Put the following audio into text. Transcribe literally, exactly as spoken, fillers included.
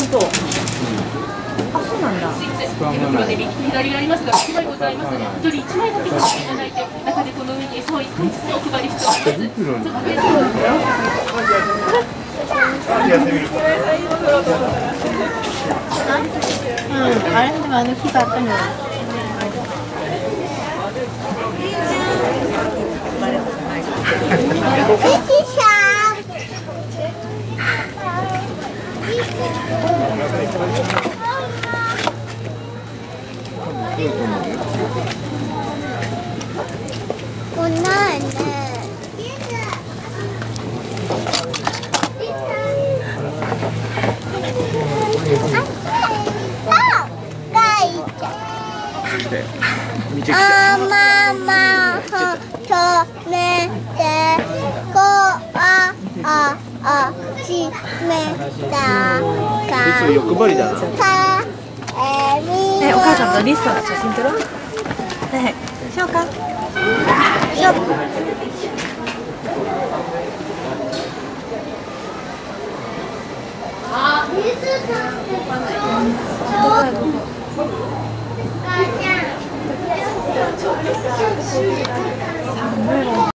当。あ、そうなんだ。手袋で右左がありますが、いちまいございますので、一人いちまいだけにしていただいて、中でこの上に餌をいっかいずつお配りしております。ちょっとうん、あれでもあの木があったの。 こんなんね。あままほとめてこあああしめたか欲張りだな。 え、お母さんとリストの写真撮ろう。はい、しようか。しよう。あ、リスさん。